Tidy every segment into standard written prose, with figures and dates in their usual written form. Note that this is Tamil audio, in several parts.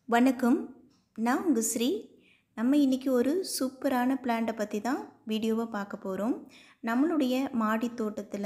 வணக்கம். நான் உங்கள் ஸ்ரீ. நம்ம இன்றைக்கி ஒரு சூப்பரான பிளான்ட்டை பற்றி தான் வீடியோவை பார்க்க போகிறோம். நம்மளுடைய மாடி தோட்டத்தில்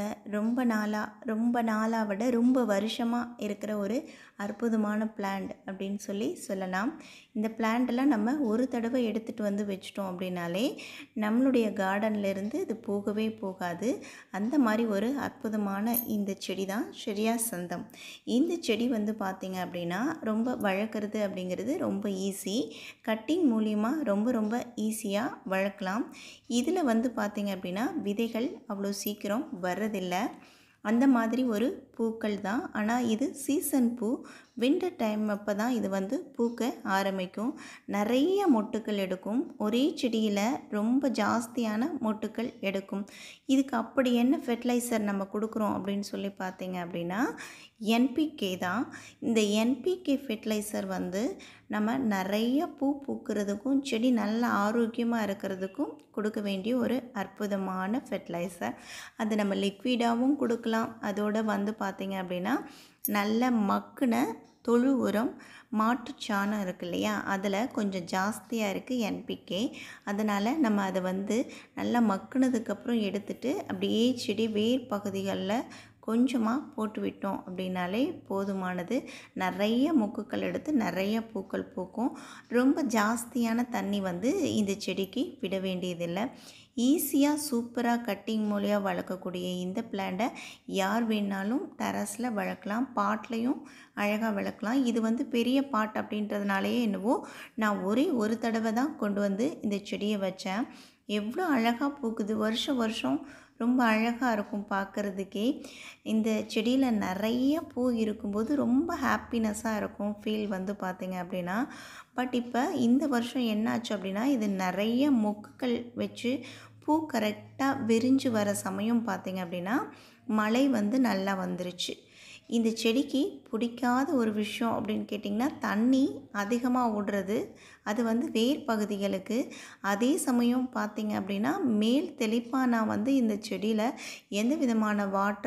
ரொம்ப நாளாக விட ரொம்ப வருஷமாக இருக்கிற ஒரு அற்புதமான பிளான்ட் அப்படின்னு சொல்லலாம். இந்த பிளான்ட்டெல்லாம் நம்ம ஒரு தடவை எடுத்துகிட்டு வந்து வச்சிட்டோம் அப்படின்னாலே நம்மளுடைய கார்டன்லேருந்து இது போகவே போகாது. அந்த மாதிரி ஒரு அற்புதமான இந்த செடி தான் ஷெரியாசந்தம். இந்த செடி வந்து பார்த்திங்க அப்படின்னா ரொம்ப வளர்க்குறது அப்படிங்கிறது ரொம்ப ஈஸி. கட்டிங் மூலிமா ரொம்ப ஈஸியாக வளர்க்கலாம். இதில் வந்து பார்த்திங்க அப்படின்னா விதைகள் அவ்வளோ சீக்கிரம் வர்றதில்லை. அந்த மாதிரி ஒரு பூக்கள் தான். ஆனால் இது சீசன் பூ. வின்டர் டைம் அப்போ தான் இது வந்து பூக்க ஆரம்பிக்கும். நிறைய மொட்டுக்கள் எடுக்கும். ஒரே செடியில் ரொம்ப ஜாஸ்தியான மொட்டுக்கள் எடுக்கும். இதுக்கு அப்படி என்ன ஃபெர்டிலைசர் நம்ம கொடுக்குறோம் அப்படின்னு சொல்லி பார்த்தீங்க அப்படின்னா என்பிகே தான். இந்த என்பிகே ஃபெர்டிலைசர் வந்து நம்ம நிறைய பூ பூக்கிறதுக்கும் செடி நல்ல ஆரோக்கியமாக இருக்கிறதுக்கும் கொடுக்க வேண்டிய ஒரு அற்புதமான ஃபெர்டிலைசர். அது நம்ம லிக்விடாகவும் கொடுக்கலாம். அதோடு வந்து பார்த்திங்க அப்படின்னா நல்ல மக்குன தொழு உரம், மாட்டுச்சாணம் இருக்கு இல்லையா, அதில் கொஞ்சம் ஜாஸ்தியாக இருக்குது என்பிகே. அதனால் நம்ம அதை வந்து நல்லா மக்குனதுக்கப்புறம் எடுத்துகிட்டு அப்படியே செடி வேர் பகுதிகளில் கொஞ்சமாக போட்டு விட்டோம் அப்படின்னாலே போதுமானது. நிறைய மொக்குகள் எடுத்து நிறைய பூக்கள் பூக்கும். ரொம்ப ஜாஸ்தியான தண்ணி வந்து இந்த செடிக்கு விட வேண்டியதில்லை. ஈஸியாக சூப்பராக கட்டிங் மூலியாக வளர்க்கக்கூடிய இந்த பிளான்ட்டை யார் வேணாலும் டெரஸில் வளர்க்கலாம். பாட்லேயும் அழகாக வளர்க்கலாம். இது வந்து பெரிய பாட் அப்படின்றதுனாலேயே என்னவோ நான் ஒரு தடவை தான் கொண்டு வந்து இந்த செடியை வச்சேன். எவ்வளோ அழகாக பூக்குது. வருஷம் ரொம்ப அழகாக இருக்கும் பார்க்குறதுக்கே. இந்த செடியில் நிறைய பூ இருக்கும்போது ரொம்ப ஹாப்பினஸ்ஸாக இருக்கும் ஃபீல் வந்து பார்த்திங்க அப்படின்னா. பட் இப்போ இந்த வருஷம் என்னாச்சு அப்படின்னா இது நிறைய மொக்குகள் வச்சு பூ கரெக்டாக விரிஞ்சு வர சமயம் பார்த்திங்க அப்படின்னா மழை வந்து நல்லா வந்துருச்சு. இந்த செடிக்கு பிடிக்காத ஒரு விஷயம் அப்படின்னு கேட்டிங்கன்னா தண்ணி அதிகமாக ஓடுறது. அது வந்து வேர் பகுதிகளுக்கு. அதே சமயம் பார்த்திங்க அப்படின்னா மேல் தெளிப்பாக வந்து இந்த செடியில் எந்த விதமான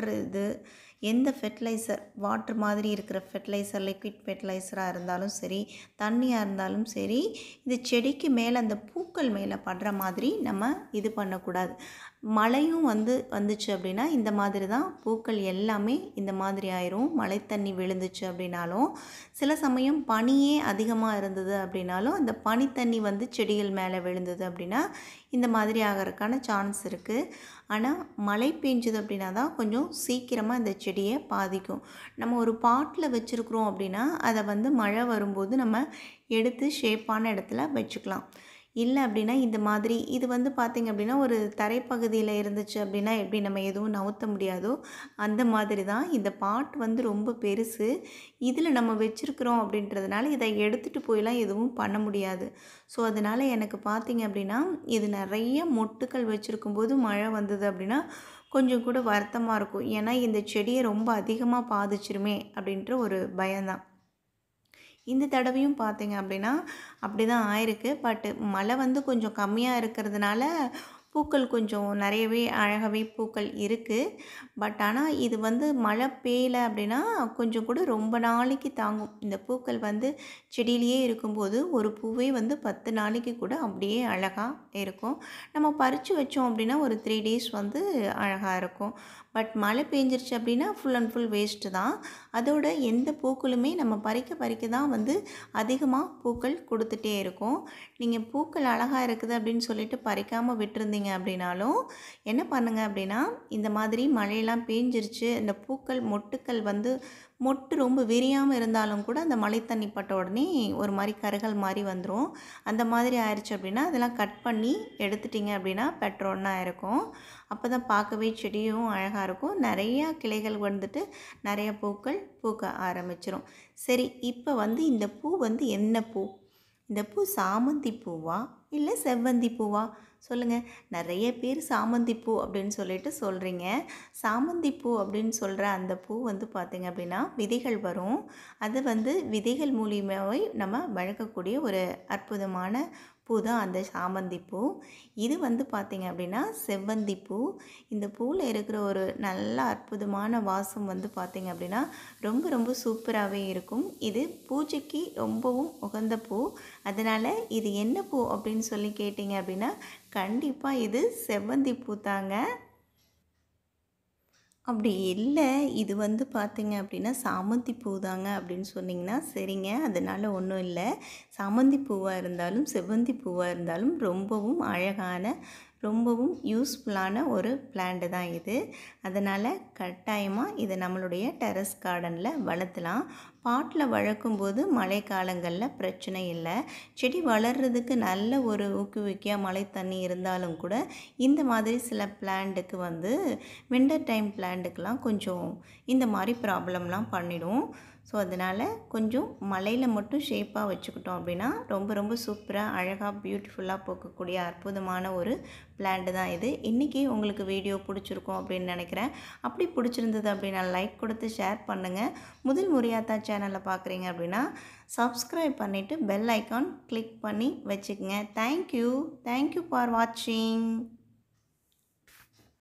எந்த ஃபெர்டிலைசர் வாட்டர் மாதிரி இருக்கிற ஃபெர்டிலைசர், லிக்விட் ஃபெர்டிலைசராக இருந்தாலும் சரி, தண்ணியாக இருந்தாலும் சரி, இந்த செடிக்கு மேலே அந்த பூக்கள் மேலே படுற மாதிரி நம்ம இது பண்ணக்கூடாது. மழையும் வந்துச்சு அப்படின்னா இந்த மாதிரி தான் பூக்கள் எல்லாமே இந்த மாதிரி ஆயிரும். மழை தண்ணி விழுந்துச்சு அப்படின்னாலும், சில சமயம் பனியே அதிகமாக இருந்தது அப்படின்னாலும் அந்த பனி தண்ணி வந்து செடிகள் மேலே விழுந்தது அப்படின்னா இந்த மாதிரி ஆகிறதுக்கான சான்ஸ் இருக்குது. ஆனால் மழை பெஞ்சுது அப்படின்னா தான் கொஞ்சம் சீக்கிரமாக இந்த செடியை பாதிக்கும். நம்ம ஒரு பாட்டில் வச்சுருக்குறோம் அப்படின்னா அதை வந்து மழை வரும்போது நம்ம எடுத்து ஷேப்பான இடத்துல வச்சுக்கலாம். இல்லை அப்படின்னா இந்த மாதிரி இது வந்து பார்த்திங்க அப்படின்னா ஒரு தரைப்பகுதியில் இருந்துச்சு அப்படின்னா எப்படி நம்ம எதுவும் நவுத்த முடியாதோ அந்த மாதிரி தான். இந்த பாட் வந்து ரொம்ப பெருசு. இதில் நம்ம வச்சுருக்குறோம் அப்படின்றதுனால இதை எடுத்துகிட்டு போயெல்லாம் எதுவும் பண்ண முடியாது. ஸோ அதனால் எனக்கு பார்த்திங்க அப்படின்னா இது நிறைய மொட்டுக்கள் வச்சுருக்கும்போது மழை வந்தது அப்படின்னா கொஞ்சம் கூட வருத்தமாக இருக்கும். ஏன்னா இந்த செடியை ரொம்ப அதிகமாக பாதிச்சிருமே அப்படின்ற ஒரு பயம்தான். இந்த தடவையும் பார்த்திங்க அப்படின்னா அப்படி தான் ஆயிருக்கு. பட் மழை வந்து கொஞ்சம் கம்மியாக இருக்கிறதுனால பூக்கள் கொஞ்சம் நிறையவே அழகாகவே பூக்கள் இருக்குது. பட் ஆனால் இது வந்து மழை பெய்யலை அப்படின்னா கொஞ்சம் கூட ரொம்ப நாளைக்கு தாங்கும். இந்த பூக்கள் வந்து செடியிலேயே இருக்கும்போது ஒரு பூவே வந்து 10 நாளைக்கு கூட அப்படியே அழகாக இருக்கும். நம்ம பறித்து வச்சோம் அப்படின்னா ஒரு 3 days வந்து அழகாக இருக்கும். பட் மழை பெஞ்சிருச்சு அப்படின்னா ஃபுல் அண்ட் ஃபுல் வேஸ்ட்டு தான். அதோட எந்த பூக்களுமே நம்ம பறிக்க தான் வந்து அதிகமாக பூக்கள் கொடுத்துட்டே இருக்கும். நீங்கள் பூக்கள் அழகாக இருக்குது அப்படின்னு சொல்லிட்டு பறிக்காமல் விட்டுருந்தீங்க அப்படின்னாலும் என்ன பண்ணுங்கள் அப்படின்னா இந்த மாதிரி மழையெல்லாம் பெஞ்சிருச்சு, இந்த பூக்கள் மொட்டுக்கள் வந்து மொட்டு ரொம்ப விரியாமல் இருந்தாலும் கூட அந்த மழை தண்ணி பட்ட உடனே ஒரு மாதிரி கருகள் மாதிரி வந்துடும். அந்த மாதிரி ஆயிடுச்சு அப்படின்னா அதெல்லாம் கட் பண்ணி எடுத்துட்டிங்க அப்படின்னா பெட்ரோல்னா இருக்கும். அப்போ தான் பார்க்கவே செடியும் அழகாக இருக்கும். நிறையா கிளைகள் வந்துட்டு நிறைய பூக்கள் பூக்க ஆரம்பிச்சிடும். சரி, இப்போ வந்து இந்த பூ வந்து என்ன பூ? இந்த பூ சாமந்தி பூவா இல்லை செவ்வந்தி பூவா சொல்லுங்கள். நிறைய பேர் சாமந்தி பூ அப்படின்னு சொல்லிட்டு சொல்கிறீங்க. சாமந்தி பூ அப்படின்னு சொல்கிற அந்த பூ வந்து பார்த்திங்க அப்படின்னா விதைகள் வரும். அது வந்து விதைகள் மூலியமாகவே நம்ம வளர்க்கக்கூடிய ஒரு அற்புதமான பூ தான் அந்த சாமந்தி பூ. இது வந்து பார்த்திங்க அப்படின்னா செவ்வந்தி பூ. இந்த பூவில் இருக்கிற ஒரு நல்ல அற்புதமான வாசம் வந்து பார்த்திங்க அப்படின்னா ரொம்ப ரொம்ப சூப்பராகவே இருக்கும். இது பூஜைக்கு ரொம்பவும் உகந்த பூ. அதனால் இது என்ன பூ அப்படின்னு சொல்லி கேட்டிங்க அப்படின்னா கண்டிப்பாக இது செவ்வந்தி பூ தாங்க. அப்படி இல்லை, இது வந்து பார்த்திங்க அப்படின்னா சாமந்தி பூ தாங்க அப்படின்னு சொன்னிங்கன்னா சரிங்க, அதனால் ஒன்றும் இல்லை. சாமந்தி பூவாக இருந்தாலும் செவ்வந்தி பூவாக இருந்தாலும் ரொம்பவும் அழகான ரொம்பவும் யூஸ்ஃபுல்லான ஒரு பிளான்ட்டு தான் இது. அதனால் கட்டாயமாக இதை நம்மளுடைய டெரஸ் கார்டனில் வளர்த்தலாம். பாட்டில் வளர்க்கும்போது மழை காலங்களில் பிரச்சனை இல்லை. செடி வளர்கிறதுக்கு நல்ல ஒரு ஊக்குவிக்கையாக மழை தண்ணி இருந்தாலும் கூட இந்த மாதிரி சில பிளான்ட்டுக்கு வந்து வின்டர் டைம் பிளான்ட்டுக்கெலாம் கொஞ்சம் இந்த மாதிரி ப்ராப்ளம்லாம் பண்ணிடும். ஸோ அதனால் கொஞ்சம் மலையில் மட்டும் ஷேப்பாக வச்சுக்கிட்டோம் அப்படின்னா ரொம்ப ரொம்ப சூப்பராக அழகாக பியூட்டிஃபுல்லாக போக்கக்கூடிய அற்புதமான ஒரு பிளான்ட்டு தான் இது. இன்றைக்கி உங்களுக்கு வீடியோ பிடிச்சிருக்கும் அப்படின்னு நினைக்கிறேன். அப்படி பிடிச்சிருந்தது அப்படின்னா லைக் கொடுத்து ஷேர் பண்ணுங்கள். முதல் முறையாக தான் சேனலை பார்க்குறீங்க அப்படின்னா சப்ஸ்கிரைப் பண்ணிவிட்டு பெல் ஐக்கான் கிளிக் பண்ணி வச்சுக்கோங்க. தேங்க்யூ ஃபார் வாட்சிங்.